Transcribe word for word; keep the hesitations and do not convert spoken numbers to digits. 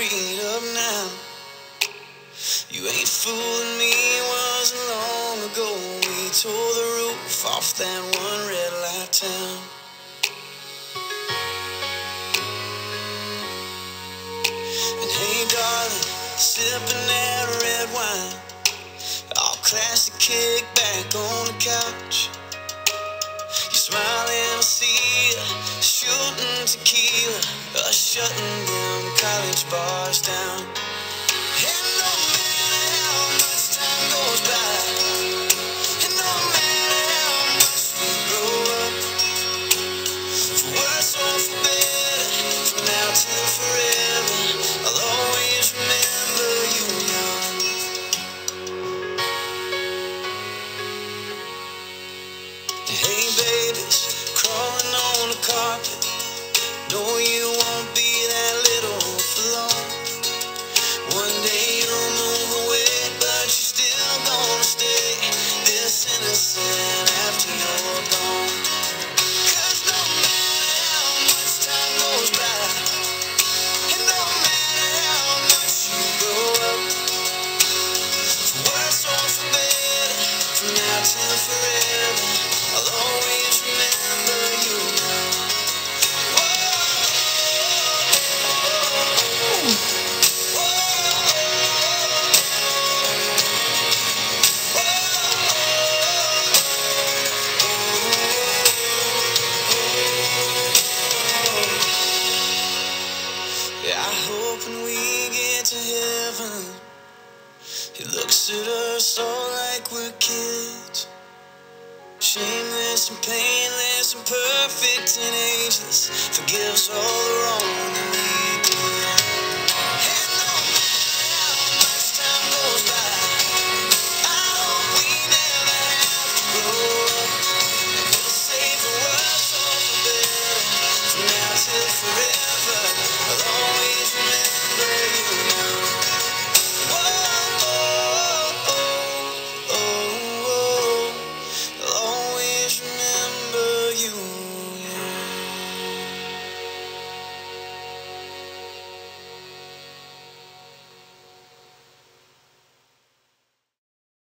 street up now. You ain't fooling me, wasn't long ago we tore the roof off that one red light town. And hey darling, sipping that red wine, all classic kick back on the couch. You smile and I see you, shooting tequila, or shutting them college bars down. And no matter how much time goes by, and no matter how much we grow up, for worse or for better, from now till forever, I'll always remember you young. Hey babies, crawling on the carpet, know you won't be that little for long. One day you'll move away, but you're still gonna stay this innocent after you're gone. 'Cause no matter how much time goes by, and no matter how much you grow up, for worse or for better, from now till forever, I'll always remember you now. Yeah, I hope when we get to heaven, he looks at us all like we're kids, shameless and painless and perfect and ageless, forgives all